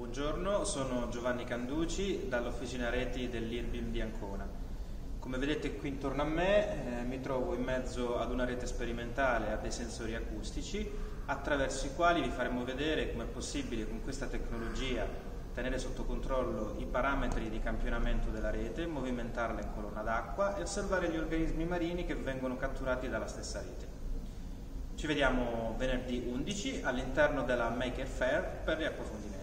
Buongiorno, sono Giovanni Canduci dall'Officina Reti dell'IRBIM di Ancona. Come vedete qui intorno a me mi trovo in mezzo ad una rete sperimentale a dei sensori acustici attraverso i quali vi faremo vedere come è possibile con questa tecnologia tenere sotto controllo i parametri di campionamento della rete, movimentarla in colonna d'acqua e osservare gli organismi marini che vengono catturati dalla stessa rete. Ci vediamo venerdì 11 all'interno della Maker Faire per gli approfondimenti.